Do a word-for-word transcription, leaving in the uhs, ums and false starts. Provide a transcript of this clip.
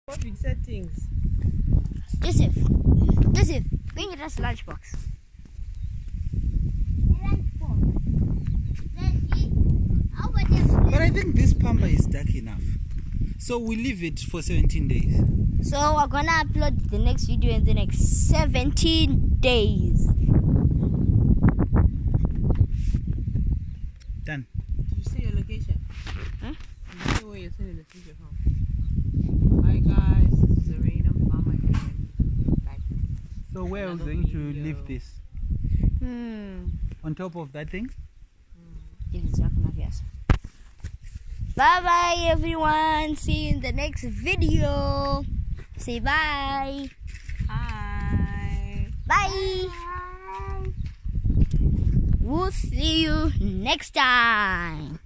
COVID settings. Joseph, Joseph, go and get us a lunchbox. But I think this pamper is dark enough, so we leave it for seventeen days. So we're gonna upload the next video in the next seventeen days. Done. Did you say your location? Huh? Did you say where you're sending the future from? Hi guys, this is Serena Farmer again. Back. So where are we going to leave this? Hmm. On top of that thing? If it's dark enough, yes. Bye bye everyone. See you in the next video. Say bye. Hi. Bye. Bye. We'll see you next time.